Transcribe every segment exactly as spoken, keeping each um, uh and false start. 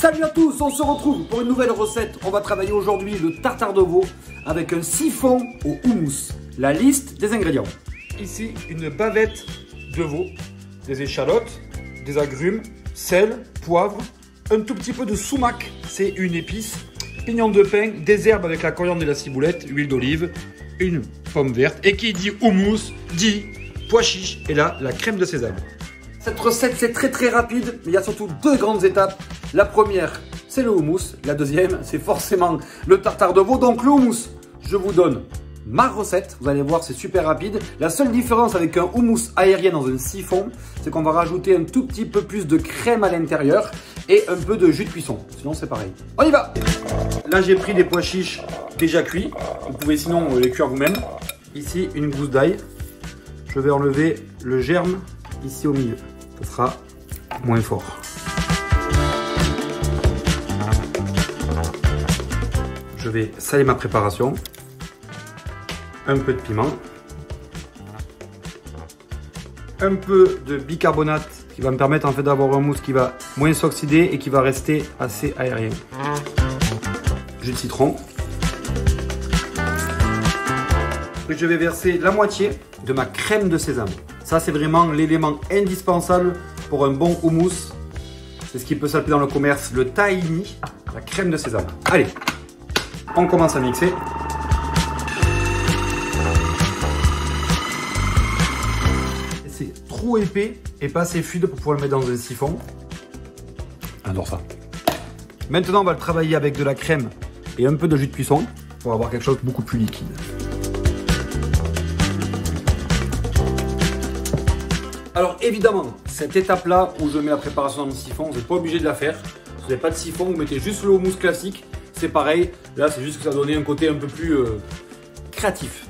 Salut à tous, on se retrouve pour une nouvelle recette. On va travailler aujourd'hui le tartare de veau avec un siphon au houmous. La liste des ingrédients. Ici, une bavette de veau, des échalotes, des agrumes, sel, poivre, un tout petit peu de sumac, c'est une épice, pignon de pin, des herbes avec la coriandre et la ciboulette, huile d'olive, une pomme verte. Et qui dit houmous dit pois chiche et là, la crème de sésame. Cette recette, c'est très très rapide, mais il y a surtout deux grandes étapes. La première, c'est le houmous. La deuxième, c'est forcément le tartare de veau. Donc le houmous, je vous donne ma recette. Vous allez voir, c'est super rapide. La seule différence avec un houmous aérien dans un siphon, c'est qu'on va rajouter un tout petit peu plus de crème à l'intérieur et un peu de jus de cuisson. Sinon, c'est pareil. On y va! Là, j'ai pris des pois chiches déjà cuits. Vous pouvez sinon les cuire vous-même. Ici, une gousse d'ail. Je vais enlever le germe ici au milieu. Ce sera moins fort. Je vais saler ma préparation. Un peu de piment. Un peu de bicarbonate qui va me permettre en fait d'avoir un mousse qui va moins s'oxyder et qui va rester assez aérien. Jus de citron. Et je vais verser la moitié de ma crème de sésame. Ça, c'est vraiment l'élément indispensable pour un bon houmous. C'est ce qui peut s'appeler dans le commerce le tahini, la crème de sésame. Allez, on commence à mixer. C'est trop épais et pas assez fluide pour pouvoir le mettre dans un siphon. J'adore ça. Maintenant, on va le travailler avec de la crème et un peu de jus de cuisson pour avoir quelque chose de beaucoup plus liquide. Alors évidemment, cette étape-là où je mets la préparation dans le siphon, vous n'êtes pas obligé de la faire. Si vous n'avez pas de siphon, vous mettez juste le houmous classique. C'est pareil. Là, c'est juste que ça va donner un côté un peu plus euh, créatif.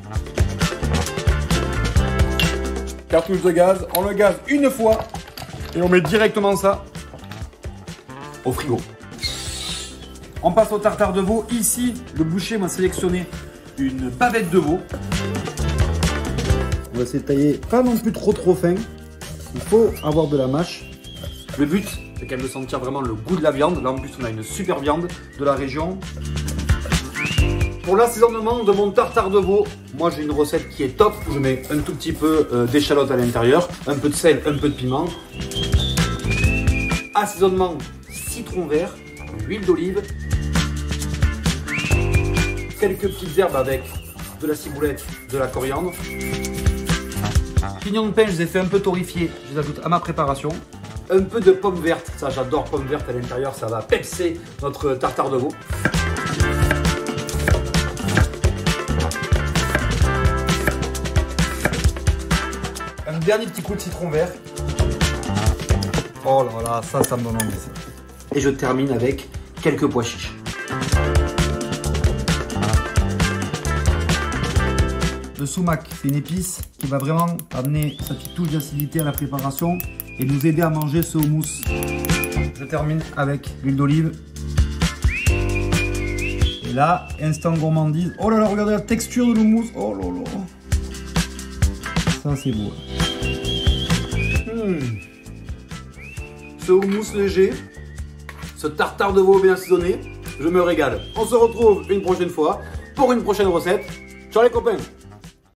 Cartouche de gaz, on le gaze une fois et on met directement ça au frigo. On passe au tartare de veau. Ici, le boucher m'a sélectionné une bavette de veau. On va essayer de tailler pas non plus trop trop fin. Il faut avoir de la mâche. Le but, c'est qu'elle veut sentir vraiment le goût de la viande. Là, en plus, on a une super viande de la région. Pour l'assaisonnement de mon tartare de veau, moi, j'ai une recette qui est top. Je mets un tout petit peu euh, d'échalote à l'intérieur, un peu de sel, un peu de piment. Assaisonnement citron vert, huile d'olive. Quelques petites herbes avec de la ciboulette, de la coriandre. Pignons de pain, je les ai fait un peu torréfier, je les ajoute à ma préparation. Un peu de pommes vertes, ça j'adore pommes vertes à l'intérieur, ça va pepser notre tartare de veau. Un dernier petit coup de citron vert. Oh là là, ça, ça me donne envie ça. Et je termine avec quelques pois chiches. Le sumac, c'est une épice qui va vraiment amener sa petite touche d'acidité à la préparation et nous aider à manger ce houmous. Je termine avec l'huile d'olive. Et là, instant gourmandise. Oh là là, regardez la texture de l'houmous. Oh là là. Ça, c'est beau. Mmh. Ce houmous léger, ce tartare de veau bien assaisonné, je me régale. On se retrouve une prochaine fois pour une prochaine recette. Ciao les copains!